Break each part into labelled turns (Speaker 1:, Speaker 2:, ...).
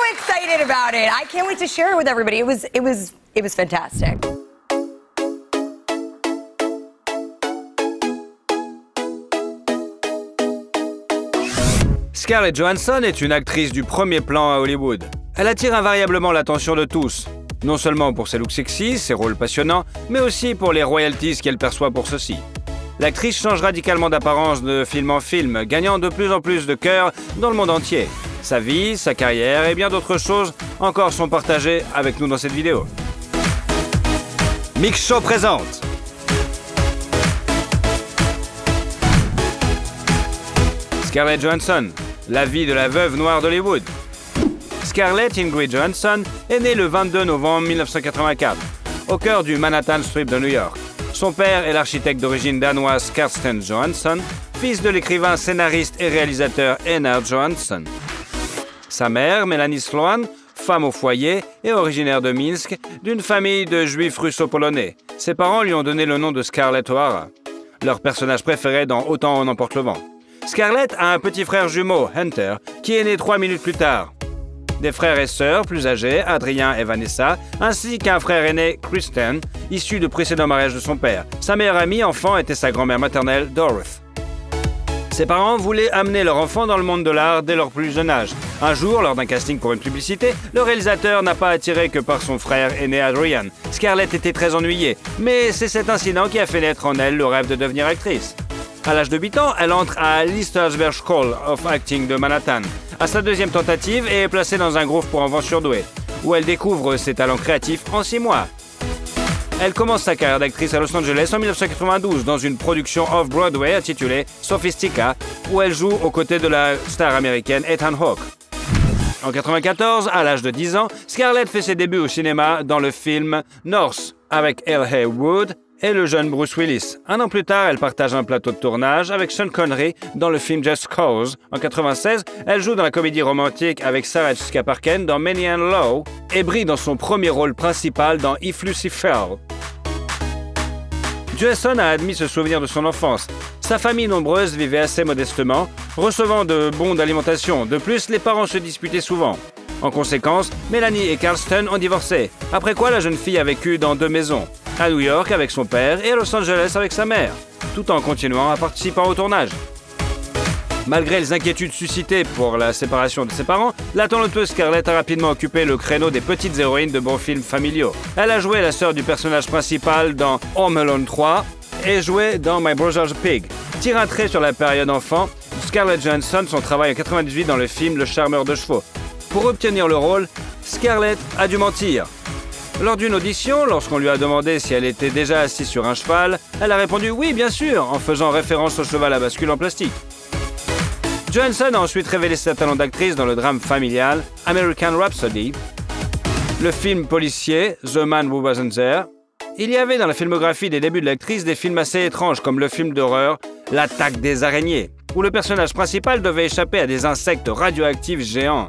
Speaker 1: excited about it. I can't wait to share it with everybody. It was fantastic.
Speaker 2: Scarlett Johansson est une actrice du premier plan à Hollywood. Elle attire invariablement l'attention de tous, non seulement pour ses looks sexy, ses rôles passionnants, mais aussi pour les royalties qu'elle perçoit pour ceux-ci. L'actrice change radicalement d'apparence de film en film, gagnant de plus en plus de cœur dans le monde entier. Sa vie, sa carrière et bien d'autres choses encore sont partagées avec nous dans cette vidéo. Mix Show présente. Scarlett Johansson, la vie de la veuve noire d'Hollywood. Scarlett Ingrid Johansson est née le 22 novembre 1984, au cœur du Manhattan Strip de New York. Son père est l'architecte d'origine danoise Karsten Johansson, fils de l'écrivain, scénariste et réalisateur Einar Johansson. Sa mère, Mélanie Sloan, femme au foyer, est originaire de Minsk, d'une famille de juifs russo-polonais. Ses parents lui ont donné le nom de Scarlett O'Hara, leur personnage préféré dans Autant en emporte le vent. Scarlett a un petit frère jumeau, Hunter, qui est né 3 minutes plus tard. Des frères et sœurs plus âgés, Adrien et Vanessa, ainsi qu'un frère aîné, Kristen, issu du précédent mariage de son père. Sa meilleure amie enfant était sa grand-mère maternelle, Dorothy. Ses parents voulaient amener leur enfant dans le monde de l'art dès leur plus jeune âge. Un jour, lors d'un casting pour une publicité, le réalisateur n'a pas attiré que par son frère aîné Adrian. Scarlett était très ennuyée, mais c'est cet incident qui a fait naître en elle le rêve de devenir actrice. À l'âge de 8 ans, elle entre à l'Eastersburg School of Acting de Manhattan. À sa deuxième tentative, et est placée dans un groupe pour enfants surdoués, où elle découvre ses talents créatifs en 6 mois. Elle commence sa carrière d'actrice à Los Angeles en 1992 dans une production off-Broadway intitulée Sophistica, où elle joue aux côtés de la star américaine Ethan Hawke. En 1994, à l'âge de 10 ans, Scarlett fait ses débuts au cinéma dans le film North avec L.A. Wood et le jeune Bruce Willis. Un an plus tard, elle partage un plateau de tournage avec Sean Connery dans le film Just Cause. En 1996, elle joue dans la comédie romantique avec Sarah Jessica Parker dans Many and Low et brille dans son premier rôle principal dans If Lucy Fell. Johansson a admis se souvenir de son enfance. Sa famille nombreuse vivait assez modestement, recevant de bons d'alimentation. De plus, les parents se disputaient souvent. En conséquence, Mélanie et Karsten ont divorcé, après quoi la jeune fille a vécu dans 2 maisons, à New York avec son père et à Los Angeles avec sa mère, tout en continuant à participer au tournage. Malgré les inquiétudes suscitées pour la séparation de ses parents, la talentueuse Scarlett a rapidement occupé le créneau des petites héroïnes de bons films familiaux. Elle a joué la sœur du personnage principal dans Home Alone 3 et joué dans My Brother's Pig. Tire un trait sur la période enfant, Scarlett Johansson, son travail en 1998 dans le film Le Charmeur de chevaux. Pour obtenir le rôle, Scarlett a dû mentir. Lors d'une audition, lorsqu'on lui a demandé si elle était déjà assise sur un cheval, elle a répondu « oui, bien sûr », en faisant référence au cheval à bascule en plastique. Johansson a ensuite révélé ses talents d'actrice dans le drame familial American Rhapsody, le film policier The Man Who Wasn't There. Il y avait dans la filmographie des débuts de l'actrice des films assez étranges comme le film d'horreur L'attaque des araignées, où le personnage principal devait échapper à des insectes radioactifs géants.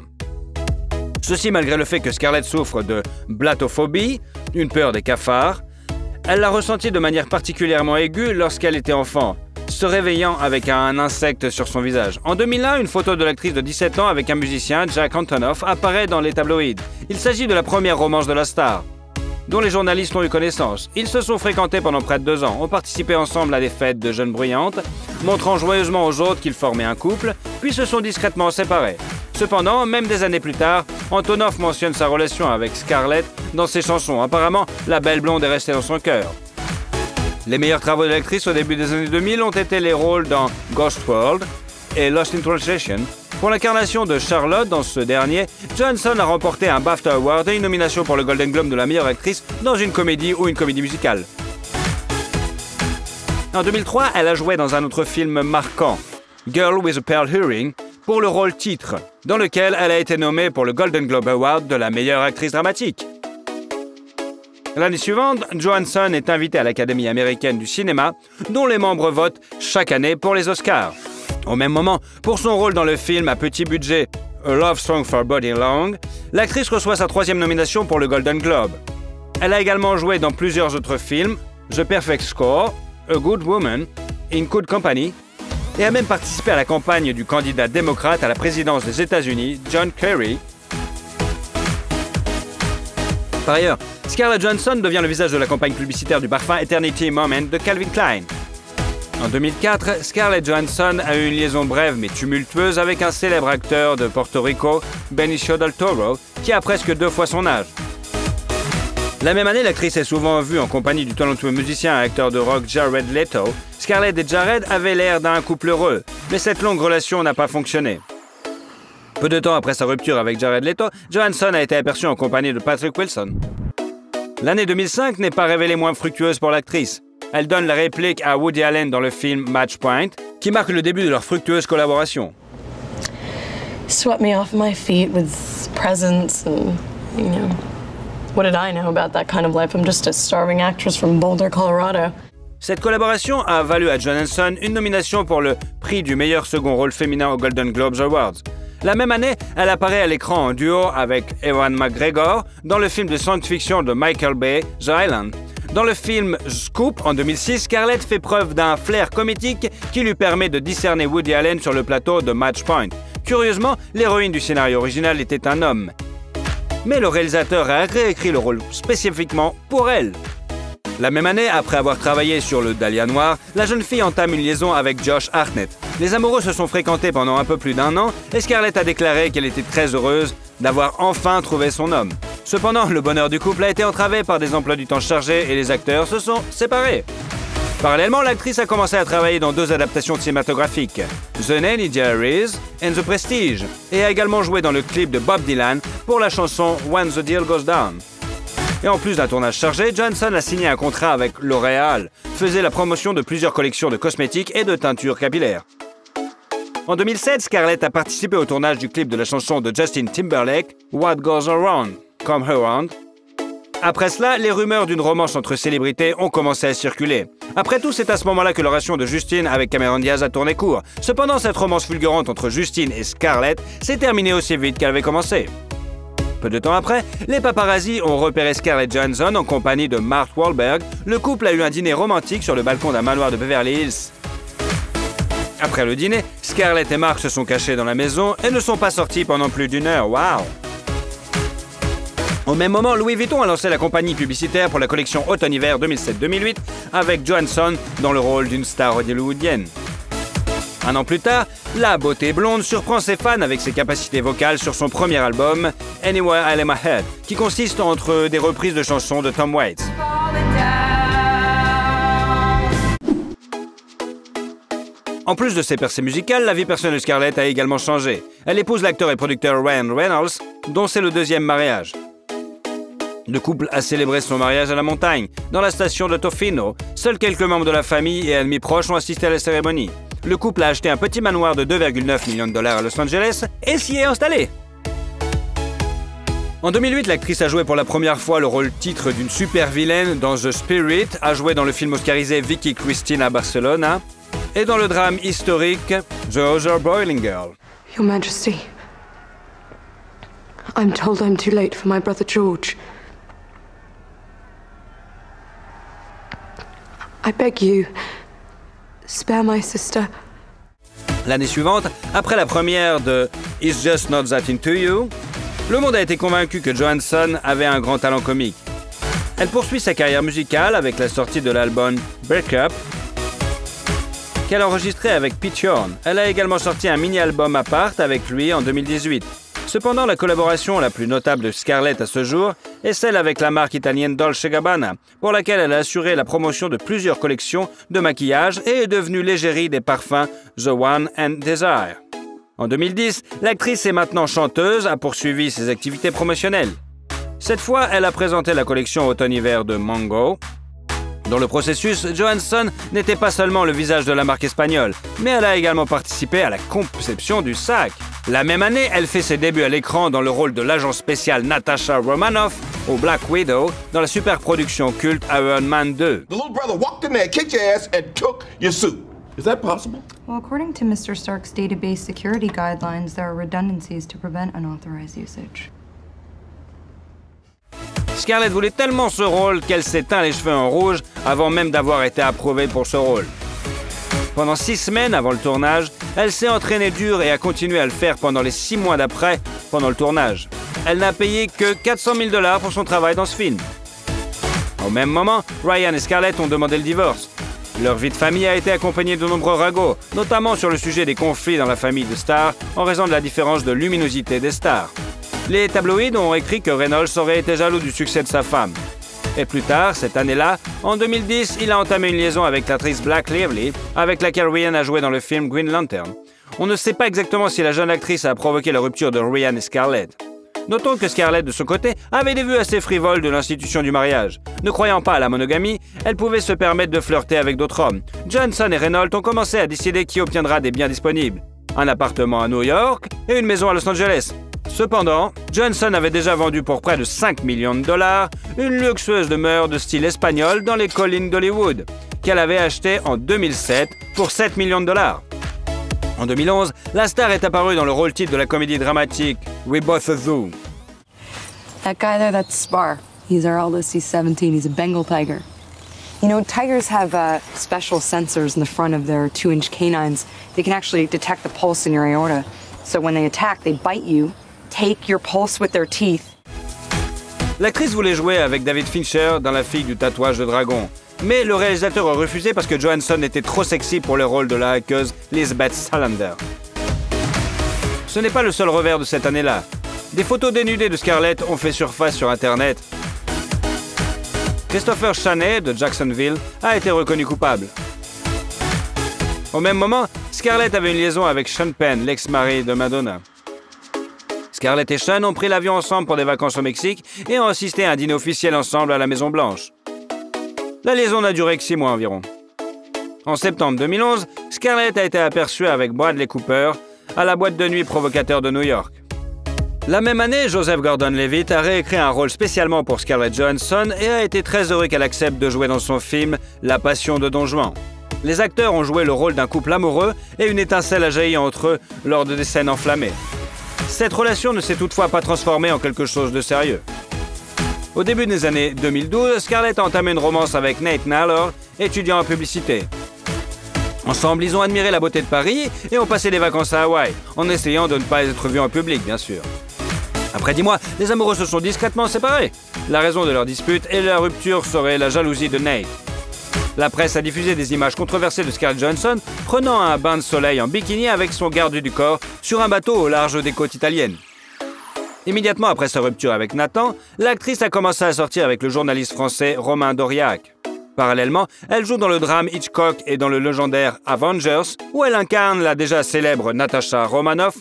Speaker 2: Ceci malgré le fait que Scarlett souffre de blattophobie, une peur des cafards. Elle l'a ressenti de manière particulièrement aiguë lorsqu'elle était enfant, se réveillant avec un insecte sur son visage. En 2001, une photo de l'actrice de 17 ans avec un musicien, Jack Antonoff, apparaît dans les tabloïds. Il s'agit de la première romance de la star, dont les journalistes ont eu connaissance. Ils se sont fréquentés pendant près de 2 ans, ont participé ensemble à des fêtes de jeunes bruyantes, montrant joyeusement aux autres qu'ils formaient un couple, puis se sont discrètement séparés. Cependant, même des années plus tard, Antonoff mentionne sa relation avec Scarlett dans ses chansons. Apparemment, la belle blonde est restée dans son cœur. Les meilleurs travaux de l'actrice au début des années 2000 ont été les rôles dans Ghost World et Lost in Translation. Pour l'incarnation de Charlotte dans ce dernier, Johansson a remporté un BAFTA Award et une nomination pour le Golden Globe de la meilleure actrice dans une comédie ou une comédie musicale. En 2003, elle a joué dans un autre film marquant, Girl with a Pearl Earring, pour le rôle titre, dans lequel elle a été nommée pour le Golden Globe Award de la meilleure actrice dramatique. L'année suivante, Johansson est invitée à l'Académie américaine du cinéma, dont les membres votent chaque année pour les Oscars. Au même moment, pour son rôle dans le film à petit budget A Love Song for Buddy Long, l'actrice reçoit sa 3e nomination pour le Golden Globe. Elle a également joué dans plusieurs autres films, The Perfect Score, A Good Woman, In Good Company, et a même participé à la campagne du candidat démocrate à la présidence des États-Unis, John Kerry. Par ailleurs, Scarlett Johansson devient le visage de la campagne publicitaire du parfum Eternity Moment de Calvin Klein. En 2004, Scarlett Johansson a eu une liaison brève mais tumultueuse avec un célèbre acteur de Porto Rico, Benicio del Toro, qui a presque 2 fois son âge. La même année, l'actrice est souvent vue en compagnie du talentueux musicien et acteur de rock Jared Leto. Scarlett et Jared avaient l'air d'un couple heureux, mais cette longue relation n'a pas fonctionné. Peu de temps après sa rupture avec Jared Leto, Johansson a été aperçue en compagnie de Patrick Wilson. L'année 2005 n'est pas révélée moins fructueuse pour l'actrice. Elle donne la réplique à Woody Allen dans le film Match Point, qui marque le début de leur fructueuse collaboration.
Speaker 3: Swept me off my feet with presents and, you know, what did I know about that kind of life? I'm just a starving actress from Boulder, Colorado.
Speaker 2: Cette collaboration a valu à Johansson une nomination pour le prix du meilleur second rôle féminin aux Golden Globes Awards. La même année, elle apparaît à l'écran en duo avec Ewan McGregor dans le film de science-fiction de Michael Bay, The Island. Dans le film Scoop, en 2006, Scarlett fait preuve d'un flair comédique qui lui permet de discerner Woody Allen sur le plateau de Match Point. Curieusement, l'héroïne du scénario original était un homme. Mais le réalisateur a réécrit le rôle spécifiquement pour elle. La même année, après avoir travaillé sur le Dahlia Noir, la jeune fille entame une liaison avec Josh Hartnett. Les amoureux se sont fréquentés pendant un peu plus d'1 an et Scarlett a déclaré qu'elle était très heureuse d'avoir enfin trouvé son homme. Cependant, le bonheur du couple a été entravé par des emplois du temps chargés et les acteurs se sont séparés. Parallèlement, l'actrice a commencé à travailler dans 2 adaptations cinématographiques, The Nanny Diaries et The Prestige, et a également joué dans le clip de Bob Dylan pour la chanson When the Deal Goes Down. Et en plus d'un tournage chargé, Johansson a signé un contrat avec L'Oréal, faisait la promotion de plusieurs collections de cosmétiques et de teintures capillaires. En 2007, Scarlett a participé au tournage du clip de la chanson de Justin Timberlake, What Goes Around, Come Around. Après cela, les rumeurs d'une romance entre célébrités ont commencé à circuler. Après tout, c'est à ce moment-là que la relation de Justine avec Cameron Diaz a tourné court. Cependant, cette romance fulgurante entre Justine et Scarlett s'est terminée aussi vite qu'elle avait commencé. Peu de temps après, les paparazzis ont repéré Scarlett Johansson en compagnie de Mark Wahlberg. Le couple a eu un dîner romantique sur le balcon d'un manoir de Beverly Hills. Après le dîner, Scarlett et Mark se sont cachés dans la maison et ne sont pas sortis pendant plus d'1 heure. Waouh! Au même moment, Louis Vuitton a lancé la compagnie publicitaire pour la collection Automne-Hiver 2007-2008 avec Johansson dans le rôle d'une star hollywoodienne. 1 an plus tard, la beauté blonde surprend ses fans avec ses capacités vocales sur son premier album, Anywhere I Lay My Head, qui consiste entre des reprises de chansons de Tom Waits. En plus de ses percées musicales, la vie personnelle de Scarlett a également changé. Elle épouse l'acteur et producteur Ryan Reynolds, dont c'est le 2e mariage. Le couple a célébré son mariage à la montagne, dans la station de Tofino. Seuls quelques membres de la famille et amis proches ont assisté à la cérémonie. Le couple a acheté un petit manoir de 2,9 millions de dollars à Los Angeles et s'y est installé. En 2008, l'actrice a joué pour la première fois le rôle titre d'une super-vilaine dans The Spirit, a joué dans le film oscarisé Vicky Cristina Barcelona et dans le drame historique The Other Boiling Girl.
Speaker 3: Your Majesty, I'm told I'm too late for my brother George. I beg you, spare my sister.
Speaker 2: L'année suivante, après la première de It's Just Not That Into You, le monde a été convaincu que Johansson avait un grand talent comique. Elle poursuit sa carrière musicale avec la sortie de l'album Break Up, qu'elle a enregistré avec Pete Yorn. Elle a également sorti un mini-album à part avec lui en 2018. Cependant, la collaboration la plus notable de Scarlett à ce jour est celle avec la marque italienne Dolce & Gabbana, pour laquelle elle a assuré la promotion de plusieurs collections de maquillage et est devenue l'égérie des parfums The One and Desire. En 2010, l'actrice est maintenant chanteuse, a poursuivi ses activités promotionnelles. Cette fois, elle a présenté la collection automne-hiver de Mango. Dans le processus, Johansson n'était pas seulement le visage de la marque espagnole, mais elle a également participé à la conception du sac. La même année, elle fait ses débuts à l'écran dans le rôle de l'agent spécial Natasha Romanoff au Black Widow dans la super production culte Iron Man 2.
Speaker 4: The little brother walked in there, kicked your ass, and took your suit. Is that possible?
Speaker 5: Well, according to Mr. Stark's database security guidelines, there are redundancies to prevent unauthorized usage.
Speaker 2: Scarlett voulait tellement ce rôle qu'elle s'est teint les cheveux en rouge avant même d'avoir été approuvée pour ce rôle. Pendant 6 semaines avant le tournage, elle s'est entraînée dur et a continué à le faire pendant les 6 mois d'après, pendant le tournage. elle n'a payé que 400 000 $ pour son travail dans ce film. Au même moment, Ryan et Scarlett ont demandé le divorce. Leur vie de famille a été accompagnée de nombreux ragots, notamment sur le sujet des conflits dans la famille de stars en raison de la différence de luminosité des stars. Les tabloïds ont écrit que Reynolds aurait été jaloux du succès de sa femme. Et plus tard, cette année-là, en 2010, il a entamé une liaison avec l'actrice Blake Lively, avec laquelle Ryan a joué dans le film Green Lantern. On ne sait pas exactement si la jeune actrice a provoqué la rupture de Ryan et Scarlett. Notons que Scarlett, de son côté, avait des vues assez frivoles de l'institution du mariage. Ne croyant pas à la monogamie, elle pouvait se permettre de flirter avec d'autres hommes. Johansson et Reynolds ont commencé à décider qui obtiendra des biens disponibles. Un appartement à New York et une maison à Los Angeles. Cependant, Johansson avait déjà vendu pour près de 5 millions de $ une luxueuse demeure de style espagnol dans les collines d'Hollywood, qu'elle avait achetée en 2007 pour 7 millions de $. En 2011, la star est apparue dans le rôle titre de la comédie dramatique We Both a Zoo.
Speaker 6: That guy there, that's Spar. He's our eldest, he's 17, he's a Bengal tiger. You know, tigers have special sensors in the front of their 2-inch canines. They can actually detect the pulse in your aorta. So when they attack, they bite you, take your pulse with their teeth.
Speaker 2: L'actrice voulait jouer avec David Fincher dans La fille du tatouage de dragon. Mais le réalisateur a refusé parce que Johansson était trop sexy pour le rôle de la hackeuse Lisbeth Salander. Ce n'est pas le seul revers de cette année-là. Des photos dénudées de Scarlett ont fait surface sur Internet. Christopher Chaney de Jacksonville a été reconnu coupable. Au même moment, Scarlett avait une liaison avec Sean Penn, l'ex-mari de Madonna. Scarlett et Sean ont pris l'avion ensemble pour des vacances au Mexique et ont assisté à un dîner officiel ensemble à la Maison-Blanche. La liaison n'a duré que 6 mois environ. En septembre 2011, Scarlett a été aperçue avec Bradley Cooper à la boîte de nuit provocateur de New York. La même année, Joseph Gordon-Levitt a réécrit un rôle spécialement pour Scarlett Johansson et a été très heureux qu'elle accepte de jouer dans son film La Passion de Don Juan. Les acteurs ont joué le rôle d'un couple amoureux et une étincelle a jailli entre eux lors de des scènes enflammées. Cette relation ne s'est toutefois pas transformée en quelque chose de sérieux. Au début des années 2012, Scarlett a entamé une romance avec Nate Naylor, étudiant en publicité. Ensemble, ils ont admiré la beauté de Paris et ont passé des vacances à Hawaï, en essayant de ne pas être vus en public, bien sûr. Après 10 mois, les amoureux se sont discrètement séparés. La raison de leur dispute et de la rupture serait la jalousie de Nate. La presse a diffusé des images controversées de Scarlett Johansson prenant un bain de soleil en bikini avec son garde du corps sur un bateau au large des côtes italiennes. Immédiatement après sa rupture avec Nathan, l'actrice a commencé à sortir avec le journaliste français Romain Dauriac. Parallèlement, elle joue dans le drame Hitchcock et dans le légendaire Avengers, où elle incarne la déjà célèbre Natasha Romanoff.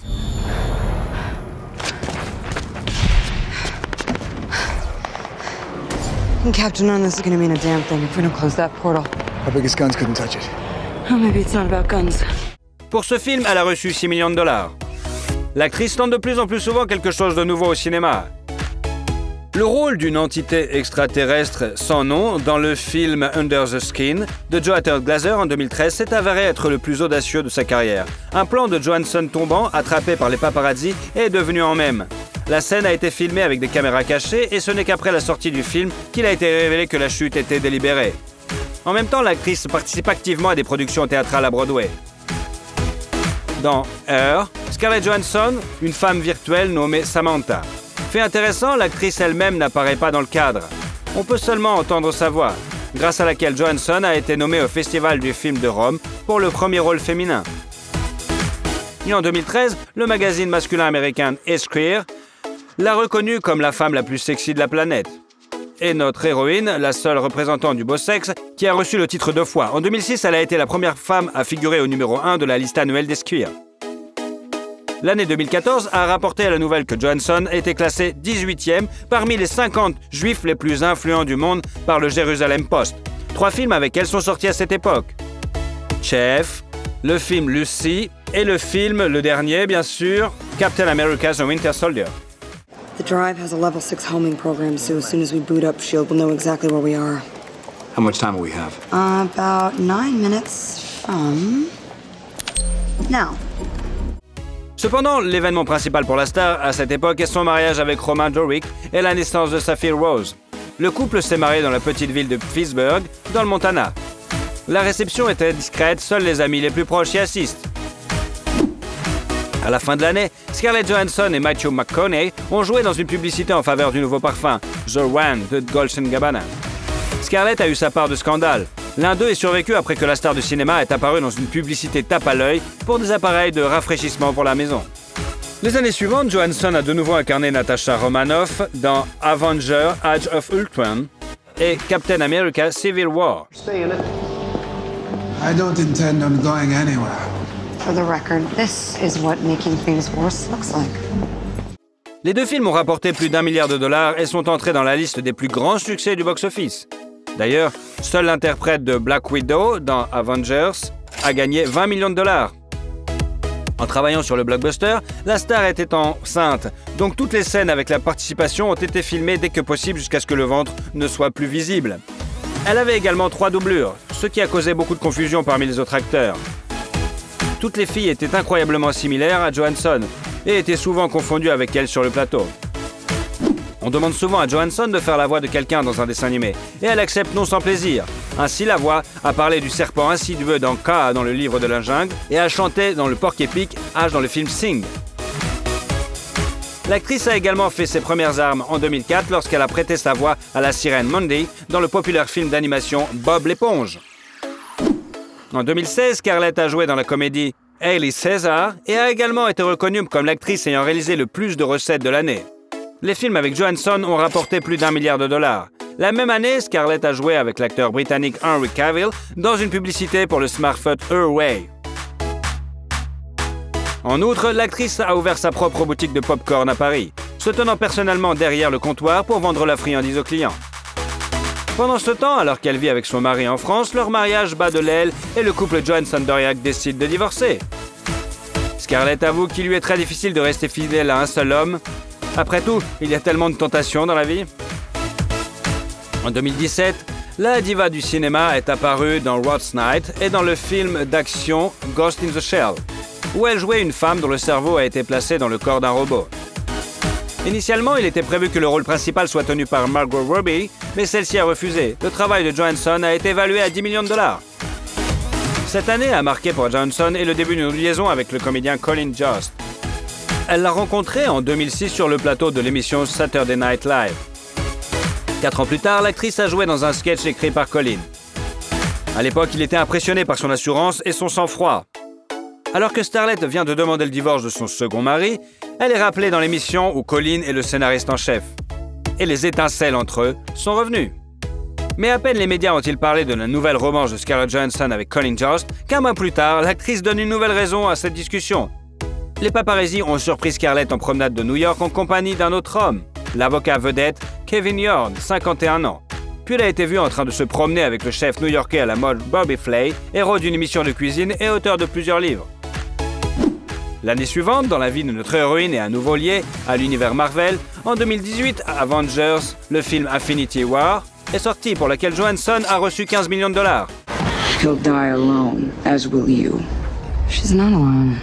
Speaker 6: Captain, none of this is gonna mean a damn thing if we don't close that portal.
Speaker 7: Our biggest guns couldn't touch it.
Speaker 6: Oh, maybe it's not about guns.
Speaker 2: Pour ce film, elle a reçu 6 millions de $. L'actrice tente de plus en plus souvent quelque chose de nouveau au cinéma. Le rôle d'une entité extraterrestre sans nom dans le film Under the Skin de Joathan Glazer en 2013 s'est avéré être le plus audacieux de sa carrière. Un plan de Johansson tombant, attrapé par les paparazzi, est devenu en mème. La scène a été filmée avec des caméras cachées et ce n'est qu'après la sortie du film qu'il a été révélé que la chute était délibérée. En même temps, l'actrice participe activement à des productions théâtrales à Broadway. Dans Her, Scarlett Johansson, une femme virtuelle nommée Samantha. Fait intéressant, l'actrice elle-même n'apparaît pas dans le cadre. On peut seulement entendre sa voix, grâce à laquelle Johansson a été nommée au Festival du film de Rome pour le premier rôle féminin. Et en 2013, le magazine masculin américain Esquire l'a reconnue comme la femme la plus sexy de la planète. Et notre héroïne, la seule représentante du beau sexe, qui a reçu le titre 2 fois. En 2006, elle a été la première femme à figurer au numéro 1 de la liste annuelle d'Esquire. L'année 2014 a rapporté la nouvelle que Johansson était classé 18e parmi les 50 juifs les plus influents du monde par le Jerusalem Post. 3 films avec elle sont sortis à cette époque. Chef, le film Lucy et le film, le dernier bien sûr, Captain America The Winter Soldier.
Speaker 6: The drive has a level 6 homing program, so as soon as we boot up, S.H.I.E.L.D. will know exactly where we are.
Speaker 7: How much time will we have?
Speaker 6: About 9 minutes from now.
Speaker 2: Cependant, l'événement principal pour la star à cette époque est son mariage avec Roman Dorick et la naissance de sa fille Rose. Le couple s'est marié dans la petite ville de Pittsburgh, dans le Montana. La réception était discrète, seuls les amis les plus proches y assistent. À la fin de l'année, Scarlett Johansson et Matthew McConaughey ont joué dans une publicité en faveur du nouveau parfum, The One de Dolce & Gabbana. Scarlett a eu sa part de scandale. L'un d'eux est survécu après que la star du cinéma est apparue dans une publicité tape à l'œil pour des appareils de rafraîchissement pour la maison. Les années suivantes, Johansson a de nouveau incarné Natasha Romanoff dans Avengers Age of Ultron et Captain America Civil War.
Speaker 8: I don't intend on going anywhere.
Speaker 9: For the record, this is what making things worse looks like.
Speaker 2: Les deux films ont rapporté plus d'1 milliard de dollars et sont entrés dans la liste des plus grands succès du box-office. D'ailleurs, seul l'interprète de Black Widow dans Avengers a gagné 20 millions de dollars. En travaillant sur le blockbuster, la star était enceinte, donc toutes les scènes avec la participation ont été filmées dès que possible jusqu'à ce que le ventre ne soit plus visible. Elle avait également 3 doublures, ce qui a causé beaucoup de confusion parmi les autres acteurs. Toutes les filles étaient incroyablement similaires à Johansson et étaient souvent confondues avec elle sur le plateau. On demande souvent à Johansson de faire la voix de quelqu'un dans un dessin animé, et elle accepte non sans plaisir. Ainsi, la voix a parlé du serpent insidieux dans Kaa dans le livre de la jungle, et a chanté dans le porc-épic Ash dans le film Sing. L'actrice a également fait ses premières armes en 2004 lorsqu'elle a prêté sa voix à la sirène Mandy dans le populaire film d'animation Bob l'éponge. En 2016, Scarlett a joué dans la comédie Hailey Caesar et a également été reconnue comme l'actrice ayant réalisé le plus de recettes de l'année. Les films avec Johansson ont rapporté plus d'1 milliard de dollars. La même année, Scarlett a joué avec l'acteur britannique Henry Cavill dans une publicité pour le smartphone Huawei. En outre, l'actrice a ouvert sa propre boutique de pop-corn à Paris, se tenant personnellement derrière le comptoir pour vendre la friandise aux clients. Pendant ce temps, alors qu'elle vit avec son mari en France, leur mariage bat de l'aile et le couple Johansson-Doriac décide de divorcer. Scarlett avoue qu'il lui est très difficile de rester fidèle à un seul homme. Après tout, il y a tellement de tentations dans la vie. En 2017, la diva du cinéma est apparue dans Road's Night et dans le film d'action Ghost in the Shell, où elle jouait une femme dont le cerveau a été placé dans le corps d'un robot. Initialement, il était prévu que le rôle principal soit tenu par Margot Robbie, mais celle-ci a refusé. Le travail de Johansson a été évalué à 10 millions de dollars. Cette année a marqué pour Johansson et le début d'une liaison avec le comédien Colin Jost. Elle l'a rencontré en 2006 sur le plateau de l'émission Saturday Night Live. 4 ans plus tard, l'actrice a joué dans un sketch écrit par Colin. À l'époque, il était impressionné par son assurance et son sang-froid. Alors que Scarlett vient de demander le divorce de son second mari, elle est rappelée dans l'émission où Colin est le scénariste en chef. Et les étincelles entre eux sont revenues. Mais à peine les médias ont-ils parlé de la nouvelle romance de Scarlett Johansson avec Colin Jost, qu'un mois plus tard, l'actrice donne une nouvelle raison à cette discussion. Les paparazzis ont surpris Scarlett en promenade de New York en compagnie d'un autre homme, l'avocat vedette Kevin Yorn, 51 ans. Puis elle a été vue en train de se promener avec le chef new-yorkais à la mode Bobby Flay, héros d'une émission de cuisine et auteur de plusieurs livres. L'année suivante, dans la vie de notre héroïne et à nouveau liée à l'univers Marvel, en 2018, Avengers, le film Infinity War, est sorti pour lequel Johansson a reçu 15 millions de dollars.
Speaker 9: He'll die alone, as will you. She's not alone.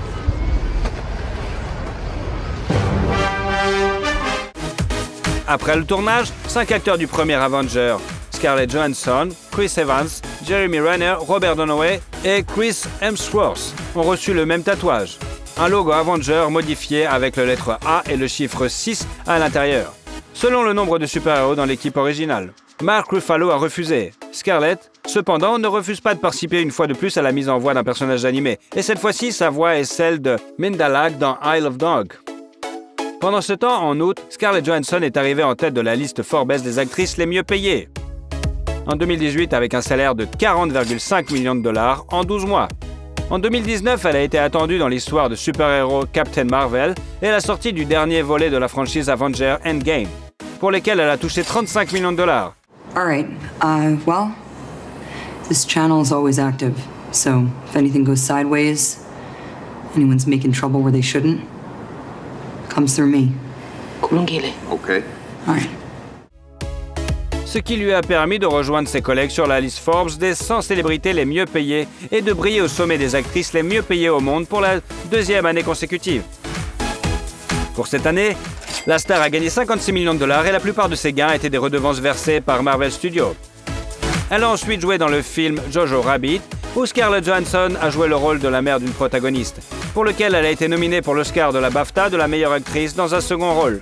Speaker 2: Après le tournage, 5 acteurs du premier Avenger, Scarlett Johansson, Chris Evans, Jeremy Renner, Robert Downey et Chris Hemsworth, ont reçu le même tatouage. Un logo Avenger modifié avec la lettre A et le chiffre 6 à l'intérieur, selon le nombre de super-héros dans l'équipe originale. Mark Ruffalo a refusé. Scarlett, cependant, ne refuse pas de participer une fois de plus à la mise en voix d'un personnage animé, et cette fois-ci, sa voix est celle de Mindalag dans Isle of Dog. Pendant ce temps, en août, Scarlett Johansson est arrivée en tête de la liste Forbes des actrices les mieux payées. En 2018, avec un salaire de 40,5 millions de dollars en 12 mois. En 2019, elle a été attendue dans l'histoire de super-héros Captain Marvel et la sortie du dernier volet de la franchise Avengers Endgame, pour lesquels elle a touché 35 millions de dollars.
Speaker 6: All right. Well, this channel is always active, so if anything goes sideways, anyone's making trouble where they shouldn't, comes through me.
Speaker 4: Okay.
Speaker 6: All right.
Speaker 2: Ce qui lui a permis de rejoindre ses collègues sur la liste Forbes des 100 célébrités les mieux payées et de briller au sommet des actrices les mieux payées au monde pour la deuxième année consécutive. Pour cette année, la star a gagné 56 millions de dollars et la plupart de ses gains étaient des redevances versées par Marvel Studios. Elle a ensuite joué dans le film Jojo Rabbit, où Scarlett Johansson a joué le rôle de la mère d'une protagoniste. pour lequel elle a été nominée pour l'Oscar de la BAFTA de la meilleure actrice dans un second rôle.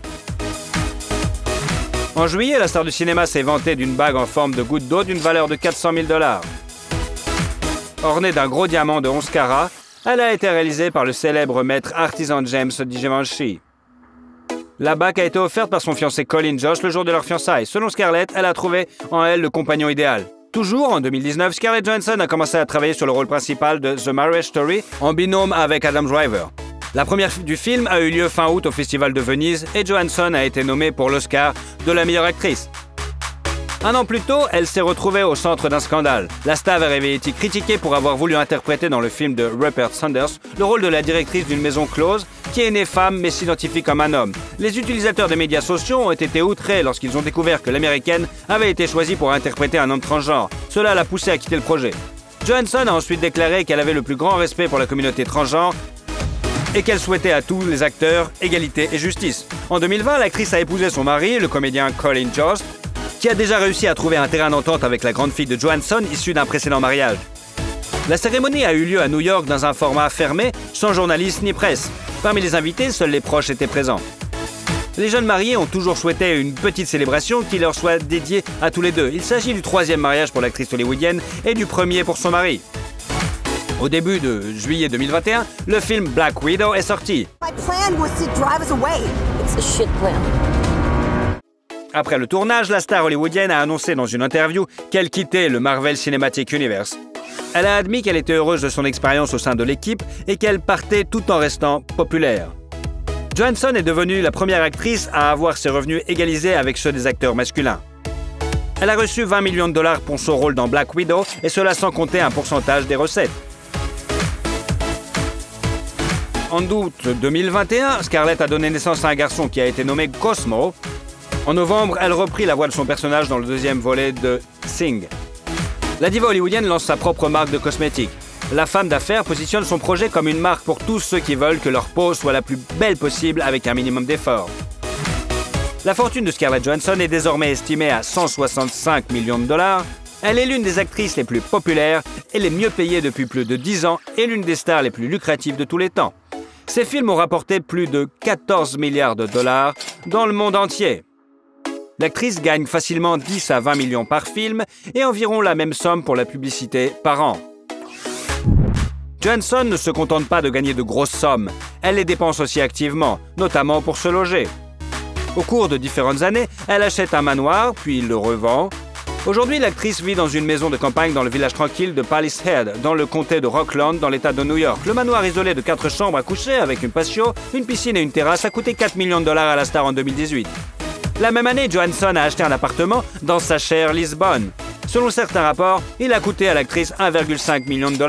Speaker 2: En juillet, la star du cinéma s'est vantée d'une bague en forme de goutte d'eau d'une valeur de 400 000 $. Ornée d'un gros diamant de 11 carats, elle a été réalisée par le célèbre maître artisan James Givenchy. La bague a été offerte par son fiancé Colin Jost le jour de leur fiançailles. Selon Scarlett, elle a trouvé en elle le compagnon idéal. Toujours en 2019, Scarlett Johansson a commencé à travailler sur le rôle principal de The Marriage Story en binôme avec Adam Driver. La première du film a eu lieu fin août au Festival de Venise et Johansson a été nommée pour l'Oscar de la meilleure actrice. Un an plus tôt, elle s'est retrouvée au centre d'un scandale. La star avait été critiquée pour avoir voulu interpréter dans le film de Rupert Sanders le rôle de la directrice d'une maison close qui est née femme mais s'identifie comme un homme. Les utilisateurs des médias sociaux ont été outrés lorsqu'ils ont découvert que l'américaine avait été choisie pour interpréter un homme transgenre. Cela l'a poussée à quitter le projet. Johansson a ensuite déclaré qu'elle avait le plus grand respect pour la communauté transgenre et qu'elle souhaitait à tous les acteurs égalité et justice. En 2020, l'actrice a épousé son mari, le comédien Colin Jost, qui a déjà réussi à trouver un terrain d'entente avec la grande fille de Johansson issue d'un précédent mariage. La cérémonie a eu lieu à New York dans un format fermé, sans journalistes ni presse. Parmi les invités, seuls les proches étaient présents. Les jeunes mariés ont toujours souhaité une petite célébration qui leur soit dédiée à tous les deux. Il s'agit du 3e mariage pour l'actrice hollywoodienne et du premier pour son mari. Au début de juillet 2021, le film Black Widow est sorti. Après le tournage, la star hollywoodienne a annoncé dans une interview qu'elle quittait le Marvel Cinematic Universe. Elle a admis qu'elle était heureuse de son expérience au sein de l'équipe et qu'elle partait tout en restant populaire. Johansson est devenue la première actrice à avoir ses revenus égalisés avec ceux des acteurs masculins. Elle a reçu 20 millions de $ pour son rôle dans Black Widow, et cela sans compter un pourcentage des recettes. En août 2021, Scarlett a donné naissance à un garçon qui a été nommé Cosmo. En novembre, elle reprit la voix de son personnage dans le 2e volet de Sing. La diva hollywoodienne lance sa propre marque de cosmétiques. La femme d'affaires positionne son projet comme une marque pour tous ceux qui veulent que leur peau soit la plus belle possible avec un minimum d'effort. La fortune de Scarlett Johansson est désormais estimée à 165 millions de $. Elle est l'une des actrices les plus populaires et les mieux payées depuis plus de 10 ans et l'une des stars les plus lucratives de tous les temps. Ses films ont rapporté plus de 14 milliards de $ dans le monde entier. L'actrice gagne facilement 10 à 20 millions par film et environ la même somme pour la publicité par an. Johansson ne se contente pas de gagner de grosses sommes, elle les dépense aussi activement, notamment pour se loger. Au cours de différentes années, elle achète un manoir, puis le revend. Aujourd'hui, l'actrice vit dans une maison de campagne dans le village tranquille de Palisade, dans le comté de Rockland, dans l'État de New York. Le manoir isolé de 4 chambres à coucher, avec une patio, une piscine et une terrasse, a coûté 4 millions de $ à la star en 2018. La même année, Johansson a acheté un appartement dans sa chère Lisbonne. Selon certains rapports, il a coûté à l'actrice 1,5 million de $.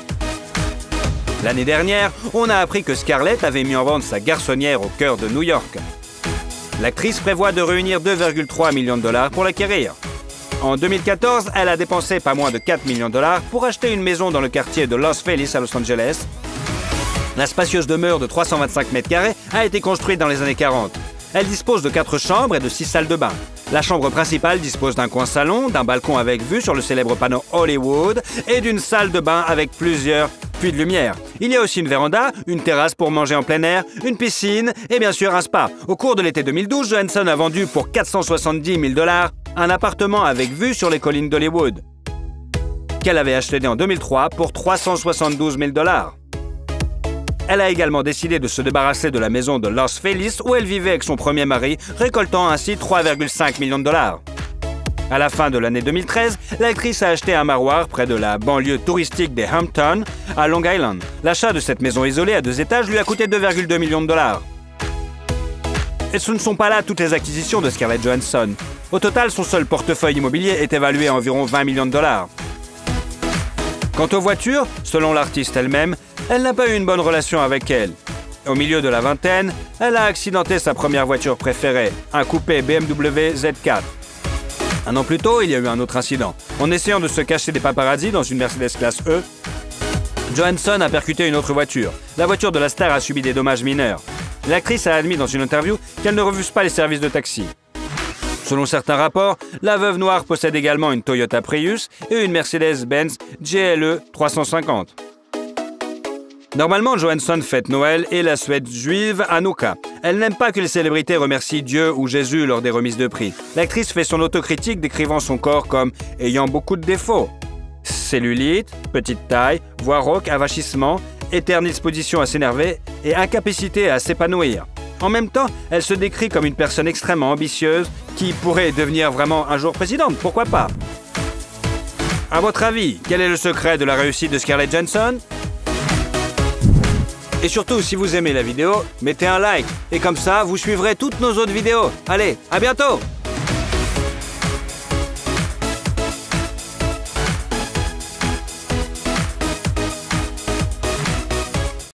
Speaker 2: L'année dernière, on a appris que Scarlett avait mis en vente sa garçonnière au cœur de New York. L'actrice prévoit de réunir 2,3 millions de $ pour l'acquérir. En 2014, elle a dépensé pas moins de 4 millions de $ pour acheter une maison dans le quartier de Los Feliz à Los Angeles. La spacieuse demeure de 325 mètres carrés a été construite dans les années 40. Elle dispose de 4 chambres et de 6 salles de bain. La chambre principale dispose d'un coin salon, d'un balcon avec vue sur le célèbre panneau Hollywood et d'une salle de bain avec plusieurs puits de lumière. Il y a aussi une véranda, une terrasse pour manger en plein air, une piscine et bien sûr un spa. Au cours de l'été 2012, Johansson a vendu pour 470 000 $ un appartement avec vue sur les collines d'Hollywood, qu'elle avait acheté en 2003 pour 372 000 $. Elle a également décidé de se débarrasser de la maison de Los Feliz où elle vivait avec son premier mari, récoltant ainsi 3,5 millions de $. À la fin de l'année 2013, l'actrice a acheté un manoir près de la banlieue touristique des Hamptons, à Long Island. L'achat de cette maison isolée à 2 étages lui a coûté 2,2 millions de $. Et ce ne sont pas là toutes les acquisitions de Scarlett Johansson. Au total, son seul portefeuille immobilier est évalué à environ 20 millions de $. Quant aux voitures, selon l'artiste elle-même, elle n'a pas eu une bonne relation avec elle. Au milieu de la vingtaine, elle a accidenté sa première voiture préférée, un coupé BMW Z4. Un an plus tôt, il y a eu un autre incident. En essayant de se cacher des paparazzis dans une Mercedes classe E, Johansson a percuté une autre voiture. La voiture de la star a subi des dommages mineurs. L'actrice a admis dans une interview qu'elle ne refuse pas les services de taxi. Selon certains rapports, la veuve noire possède également une Toyota Prius et une Mercedes-Benz GLE 350. Normalement, Johansson fête Noël et la fête juive Hanouka. Elle n'aime pas que les célébrités remercient Dieu ou Jésus lors des remises de prix. L'actrice fait son autocritique décrivant son corps comme ayant beaucoup de défauts. Cellulite, petite taille, voix rauque, avachissement, éternelle disposition à s'énerver et incapacité à s'épanouir. En même temps, elle se décrit comme une personne extrêmement ambitieuse qui pourrait devenir vraiment un jour présidente, pourquoi pas? À votre avis, quel est le secret de la réussite de Scarlett Johansson? Et surtout, si vous aimez la vidéo, mettez un like. Et comme ça, vous suivrez toutes nos autres vidéos. Allez, à bientôt!